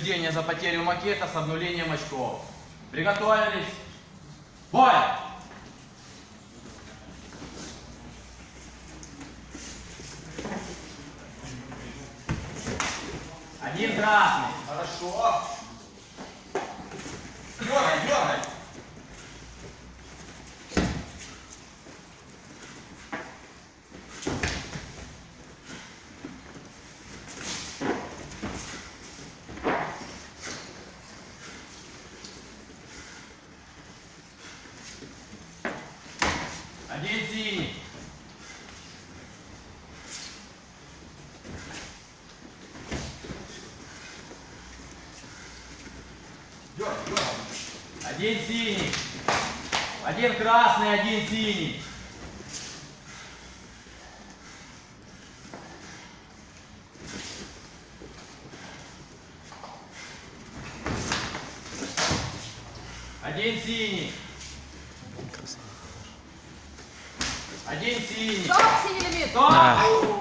предупреждение за потерю макета с обнулением очков. Приготовились. Бой! Один красный. Хорошо. Дергай, дергай. Один синий. Дергай, дергай. Один синий. Один красный, один синий. Один синий. Один синий. Стоп, синий лимит. Стоп!